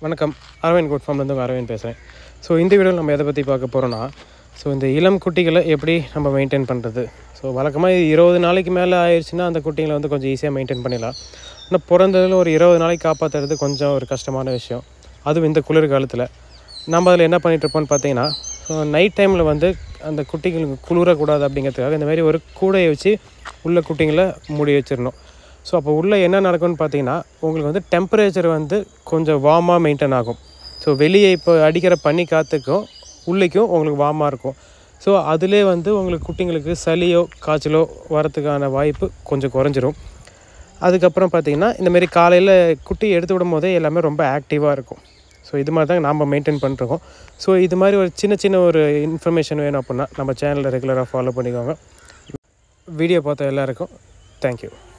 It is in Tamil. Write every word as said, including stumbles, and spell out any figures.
வணக்கம். அரவிந்த் குட் ஃபார்ம்லேருந்து உங்கள் அரவிந்த் பேசுகிறேன். ஸோ இந்த வீடியோவில் நம்ம எதை பற்றி பார்க்க போகிறோன்னா, ஸோ இந்த இளம் குட்டிகளை எப்படி நம்ம மெயின்டைன் பண்ணுறது. ஸோ வழக்கமாக இருபது நாளைக்கு மேலே ஆயிடுச்சுன்னா அந்த குட்டிங்களை வந்து கொஞ்சம் ஈஸியாக மெயின்டைன் பண்ணிடலாம். ஆனால் பிறந்ததில் ஒரு இருபது நாளைக்கு காப்பாற்றுறது கொஞ்சம் ஒரு கஷ்டமான விஷயம். அதுவும் இந்த குளிர்காலத்தில் நம்ம அதில் என்ன பண்ணிகிட்ருப்போம்னு பார்த்தீங்கன்னா, ஸோ நைட் டைமில் வந்து அந்த குட்டிங்களுக்கு குளிரக்கூடாது அப்படிங்கிறதுக்காக இந்த மாதிரி ஒரு கூடையை வச்சு உள்ள குட்டிங்களை மூடி வச்சிடணும். ஸோ அப்போ உள்ளே என்ன நடக்கும்னு பார்த்தீங்கன்னா, உங்களுக்கு வந்து டெம்பரேச்சர் வந்து கொஞ்சம் வார்மாக மெயின்டைன் ஆகும். ஸோ வெளியே இப்போ அடிக்கிற பனி காற்றுக்கும் உள்ளேக்கும் உங்களுக்கு வார்மாக இருக்கும். ஸோ அதிலே வந்து உங்களுக்கு குட்டிங்களுக்கு சளியோ காய்ச்சலோ வரத்துக்கான வாய்ப்பு கொஞ்சம் குறைஞ்சிரும். அதுக்கப்புறம் பார்த்திங்கன்னா, இந்தமாரி காலையில் குட்டி எடுத்து விடும் போதே எல்லாமே ரொம்ப ஆக்டிவாக இருக்கும். ஸோ இது மாதிரி தான் நாம் மெயின்டைன் பண்ணிருக்கோம். ஸோ இது மாதிரி ஒரு சின்ன சின்ன ஒரு இன்ஃபர்மேஷன் வேணும் அப்படின்னா நம்ம சேனலில் ரெகுலராக ஃபாலோ பண்ணிக்கோங்க. வீடியோ பார்த்த எல்லாருக்கும் தேங்க்யூ.